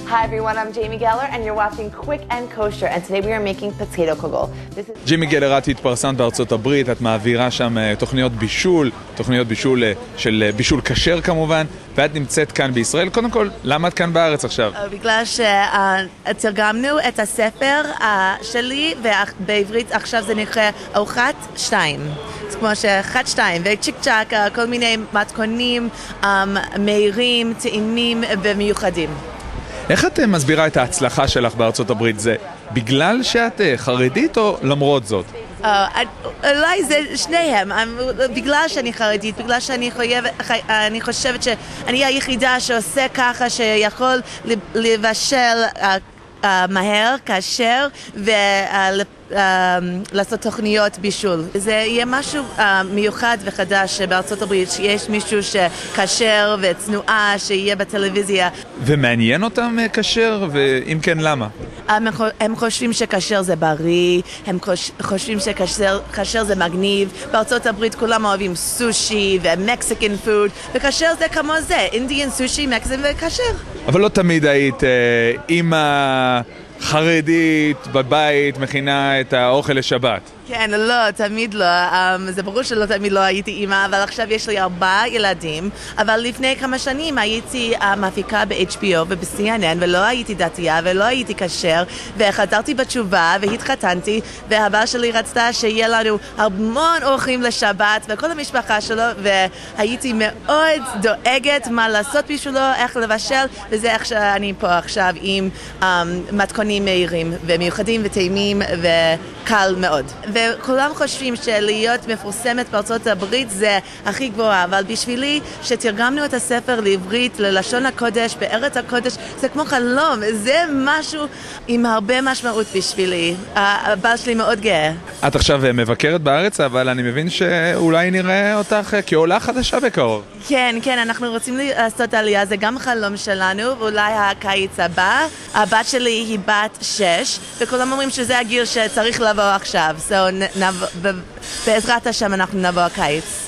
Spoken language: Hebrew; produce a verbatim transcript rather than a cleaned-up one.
Hi everyone, I'm Jamie Geller and you're watching Quick and Kosher and today we are making potato kugel. This is... ג'ימי גלר, את התפרסמת בארצות הברית, את מעבירה שם תוכניות בישול, תוכניות בישול של בישול כשר כמובן, ואת נמצאת כאן בישראל. קודם כל, למה את כאן בארץ עכשיו? בגלל שתרגמנו את הספר שלי ובעברית עכשיו זה נקרא ארוחת שתיים. זה כמו שאחת שתיים וצ'יק צ'ק, כל מיני מתכונים מהירים, טעימים ומיוחדים. איך את מסבירה את ההצלחה שלך בארצות הברית? זה בגלל שאת חרדית או למרות זאת? אולי זה שניהם, בגלל שאני חרדית, בגלל שאני אני חושבת שאני היחידה שעושה ככה שיכול לבשל מהר, כשר ולעשות תוכניות בישול. זה יהיה משהו מיוחד וחדש בארצות הברית, שיש מישהו שכשר וצנועה שיהיה בטלוויזיה. ומעניין אותם כשר? ואם כן, למה? הם חושבים שכשר זה בריא, הם חושבים שכשר זה מגניב. בארצות הברית כולם אוהבים סושי ומקסיקן פוד, וכשר זה כמו זה, אינדיאן סושי, מקסיקן וכשר. אבל לא תמיד היית אימא חרדית בבית מכינה את האוכל לשבת. כן, לא, תמיד לא. זה ברור שלא תמיד לא הייתי אימא, אבל עכשיו יש לי ארבעה ילדים. אבל לפני כמה שנים הייתי מפיקה ב-אייץ' בי או וב-סי אן אן, ולא הייתי דתייה ולא הייתי כשר, וחזרתי בתשובה והתחתנתי, והבעל שלי רצתה שיהיה לנו המון אורחים לשבת, וכל המשפחה שלו, והייתי מאוד דואגת מה לעשות בשבילו, איך לבשל, וזה איך שאני פה עכשיו עם מתכונים מהירים ומיוחדים וטעימים וקל מאוד. וכולם חושבים שלהיות מפורסמת בארצות הברית זה הכי גבוה, אבל בשבילי שתרגמנו את הספר לעברית, ללשון הקודש, בארץ הקודש, זה כמו חלום, זה משהו עם הרבה משמעות בשבילי. הבעל שלי מאוד גאה. את עכשיו מבקרת בארץ, אבל אני מבין שאולי נראה אותך כעולה חדשה בקרוב. כן, כן, אנחנו רוצים לעשות עלייה, זה גם חלום שלנו, ואולי הקיץ הבא. הבת שלי היא בת שש, וכולם אומרים שזה הגיל שצריך לבוא עכשיו. So, בעזרת השם אנחנו נבוא הקיץ.